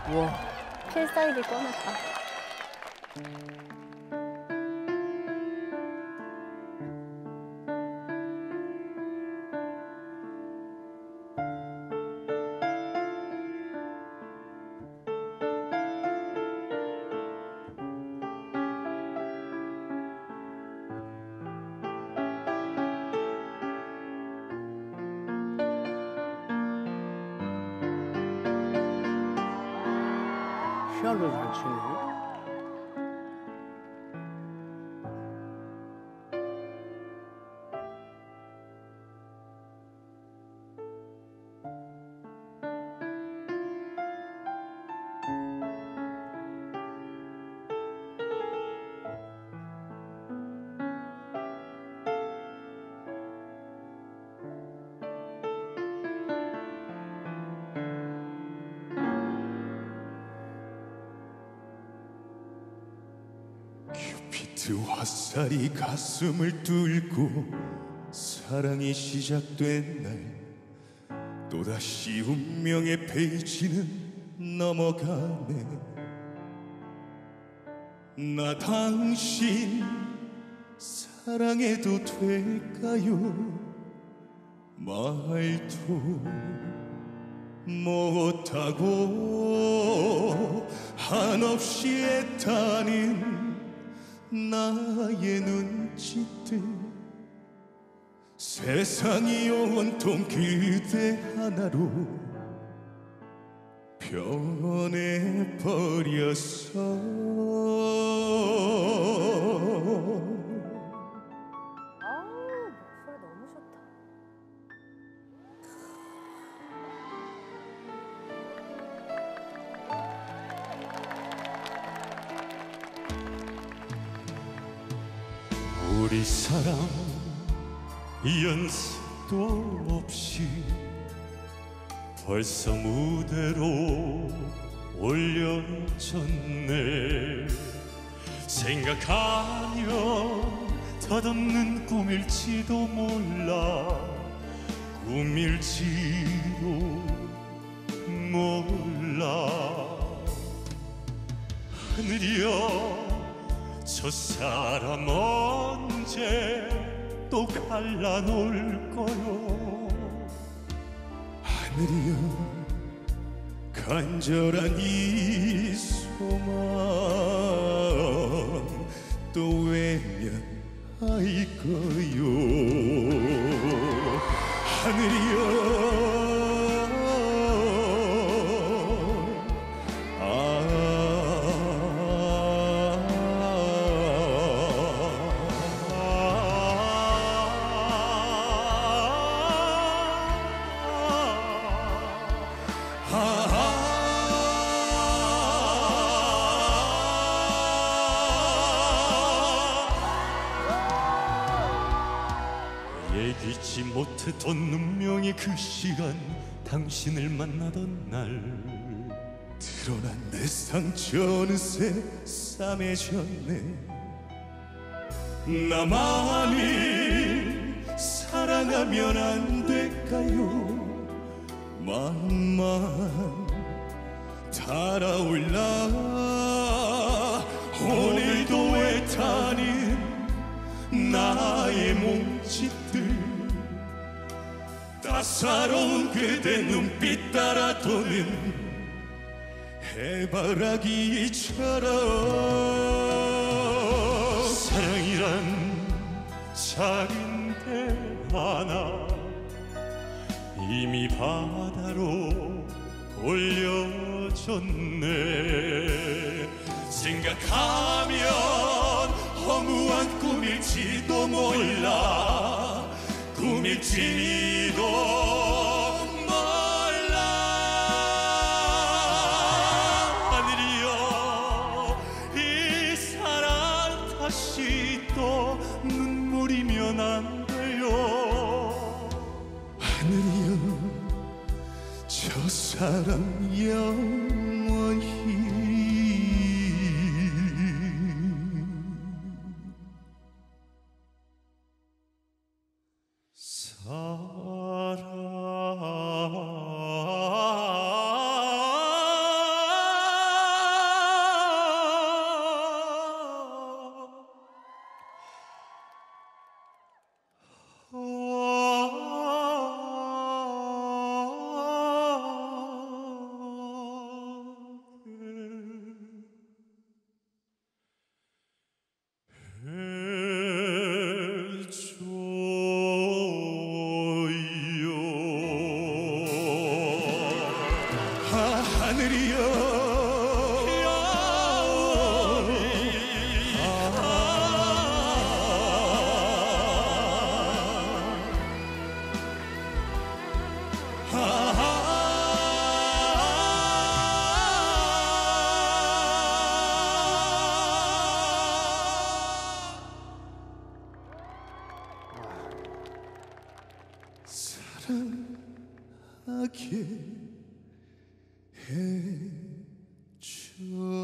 우와. 필살기 꺼냈다. 피아노 잘 치네. 큐피드 화살이 가슴을 뚫고 사랑이 시작된 날 또다시 운명의 페이지는 넘어가네. 나 당신 사랑해도 될까요? 말도 못하고 한없이 애타는 나의 눈짓들, 세상이 온통 그대 하나로 변해버렸어. 아우, 목소리 너무 좋다. 우리 사랑 연습도 없이 벌써 무대로 올려졌네. 생각하면 덧없는 꿈일지도 몰라, 꿈일지도 몰라. 하늘이여, 저 사람 언제 또 갈라놓을 거요? 하늘이여, 간절한 이 소망 또 외면할 거요? 하늘이여, 예기치 못했던 운명의 그 시간, 당신을 만나던 날 드러난 내 상처 어느새 싸매졌네. 나만을 사랑하면 안 될까요? 마음만 달아올라 오늘도 애타는 나의 몸짓들, 따사로운 그대 눈빛 따라 도는 해바라기처럼. 사랑이란 작은 배 하나 이미 바다로 올려졌네. 생각하면 허무한 꿈일지도 몰라, 꿈일지도 몰라. 하늘이여, 이 사랑 다시 또 눈물이면 안 돼요. 하늘이여, 저 사랑 영원히 사랑 사랑하게 해줘